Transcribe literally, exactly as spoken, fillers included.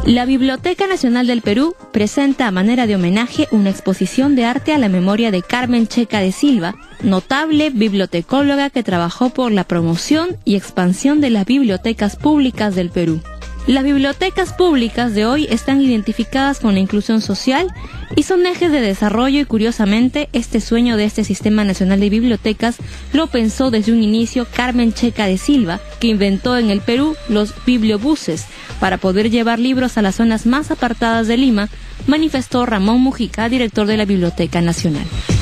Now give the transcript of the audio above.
La Biblioteca Nacional del Perú presenta a manera de homenaje una exposición de arte a la memoria de Carmen Checa de Silva, notable bibliotecóloga que trabajó por la promoción y expansión de las bibliotecas públicas del Perú. Las bibliotecas públicas de hoy están identificadas con la inclusión social y son ejes de desarrollo, y curiosamente este sueño de este Sistema Nacional de Bibliotecas lo pensó desde un inicio Carmen Checa de Silva, que inventó en el Perú los bibliobuses para poder llevar libros a las zonas más apartadas de Lima, manifestó Ramón Mujica, director de la Biblioteca Nacional.